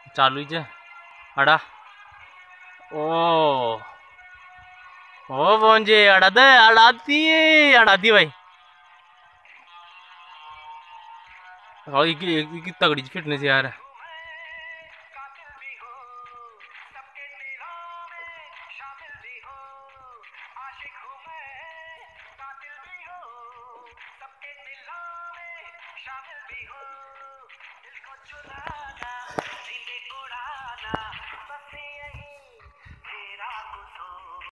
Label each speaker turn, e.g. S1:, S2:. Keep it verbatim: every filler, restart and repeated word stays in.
S1: चालू जे अड़ा ओ ओ पहुंचे अड़ा दे अड़ाती अड़ाती भाई। और ये की तगड़ी फिटनेस यार।